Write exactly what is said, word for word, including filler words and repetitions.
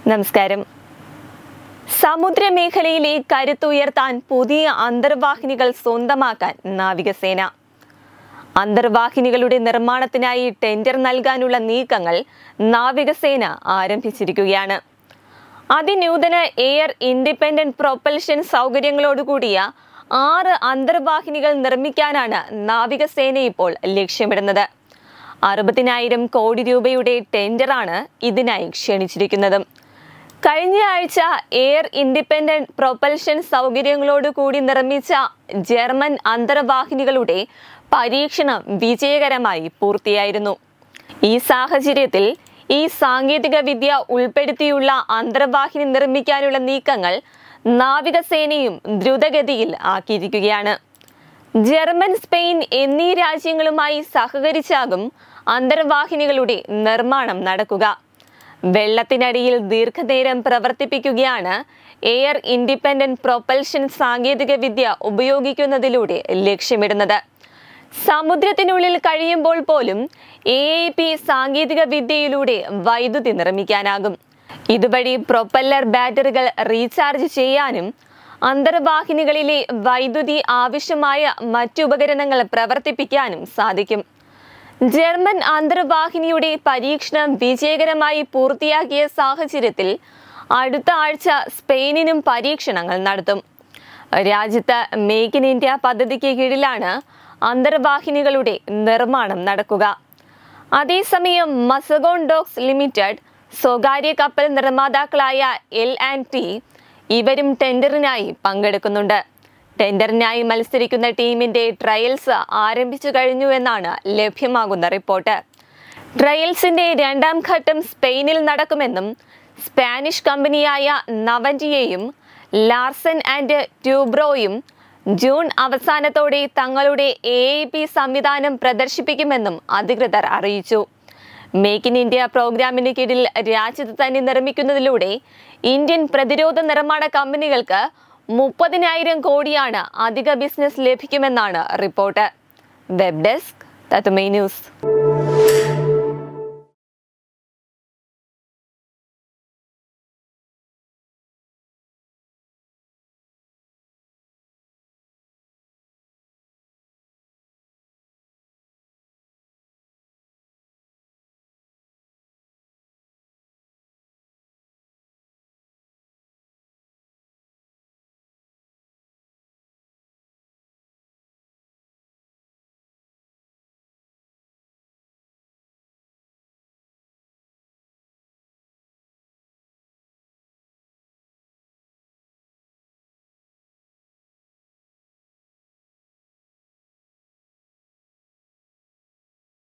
നമസ്കാരം. സമുദ്രമേഖലയിലെ കരുത്തുയർത്താൻ പുതിയ അന്തർവാഹിനികൾ സ്വന്തമാക്കാൻ നാവികസേന. അന്തർവാഹിനികളുടെ നിർമ്മാണത്തിനായി ടെൻഡർ നൽകാനുള്ള നീക്കങ്ങൾ നാവികസേന ആരംഭിച്ചിരിക്കുകയാണ്. അതിനൂതന എയർ ഇൻഡിപെൻഡന്റ് പ്രൊപ്പൽഷൻ സൗകര്യങ്ങളോടുകൂടിയ ആറ് അന്തർവാഹിനികൾ നിർമ്മിക്കാനാണ് നാവികസേന ഇപ്പോൾ ലക്ഷ്യമിടുന്നത്. അറുപതിനായിരം കോടി രൂപയുടെ ടെൻഡറാണ് ഇതിനായി ക്ഷണിച്ചിരിക്കുന്നത്. കഴിഞ്ഞ ആഴ്ച എയർ ഇൻഡിപെൻഡന്റ് പ്രൊപ്പൽഷൻ സൗകര്യങ്ങളോടുകൂടി നിർമ്മിച്ച ജർമ്മൻ അന്തർവാഹിനികളുടെ പരീക്ഷണം വിജയകരമായി പൂർത്തിയായിരുന്നു. ഈ സാഹചര്യത്തിൽ ഈ സാങ്കേതിക വിദ്യ ഉൾപ്പെടുത്തിയുള്ള അന്തർവാഹിനി നിർമ്മിക്കാനുള്ള നീക്കങ്ങൾ നാവികസേനയും ദ്രുതഗതിയിൽ ആക്കിയിരിക്കുകയാണ്. ജർമ്മൻ, സ്പെയിൻ എന്നീ രാജ്യങ്ങളുമായി സഹകരിച്ചാകും അന്തർവാഹിനികളുടെ നിർമ്മാണം നടക്കുക. വെള്ളത്തിനടിയിൽ ദീർഘനേരം പ്രവർത്തിപ്പിക്കുകയാണ് എയർ ഇൻഡിപെൻഡന്റ് പ്രൊപ്പൽഷൻ സാങ്കേതിക വിദ്യ ഉപയോഗിക്കുന്നതിലൂടെ ലക്ഷ്യമിടുന്നത്. സമുദ്രത്തിനുള്ളിൽ കഴിയുമ്പോൾ പോലും എ ഐ പി സാങ്കേതിക വിദ്യയിലൂടെ വൈദ്യുതി നിർമ്മിക്കാനാകും. ഇതുവഴി പ്രൊപ്പല്ലർ ബാറ്ററികൾ റീചാർജ് ചെയ്യാനും അന്തർവാഹിനികളിലെ വൈദ്യുതി ആവശ്യമായ മറ്റുപകരണങ്ങൾ പ്രവർത്തിപ്പിക്കാനും സാധിക്കും. ജർമ്മൻ അന്തർവാഹിനിയുടെ പരീക്ഷണം വിജയകരമായി പൂർത്തിയാക്കിയ സാഹചര്യത്തിൽ അടുത്ത ആഴ്ച സ്പെയിനിനും പരീക്ഷണങ്ങൾ നടത്തും. രാജ്യത്ത് മേക്ക് ഇൻ ഇന്ത്യ പദ്ധതിക്ക് കീഴിലാണ് അന്തർവാഹിനികളുടെ നിർമ്മാണം നടക്കുക. അതേസമയം മസഗോൺ ഡോക്സ് ലിമിറ്റഡ്, സ്വകാര്യ കപ്പൽ നിർമ്മാതാക്കളായ എൽ ആൻഡ് ടി ഇവരും ടെൻഡറിനായി പങ്കെടുക്കുന്നുണ്ട്. ടെൻഡറിനായി മത്സരിക്കുന്ന ടീമിന്റെ ട്രയൽസ് ആരംഭിച്ചു കഴിഞ്ഞു എന്നാണ് ലഭ്യമാകുന്ന റിപ്പോർട്ട്. ട്രയൽസിന്റെ രണ്ടാം ഘട്ടം സ്പെയിനിൽ നടക്കുമെന്നും സ്പാനിഷ് കമ്പനിയായ നവന്റിയയും ലാർസൻ ആൻഡ് ട്യൂബ്രോയും ജൂൺ അവസാനത്തോടെ തങ്ങളുടെ എ ഐ പി സംവിധാനം പ്രദർശിപ്പിക്കുമെന്നും അധികൃതർ അറിയിച്ചു. മേക്ക് ഇൻ ഇന്ത്യ പ്രോഗ്രാമിന് കീഴിൽ രാജ്യത്ത് തന്നെ നിർമ്മിക്കുന്നതിലൂടെ ഇന്ത്യൻ പ്രതിരോധ നിർമ്മാണ കമ്പനികൾക്ക് മുപ്പതിനായിരം കോടിയാണ് അധിക ബിസിനസ് ലഭിക്കുമെന്നാണ് report. Web desk Tatwamayi news.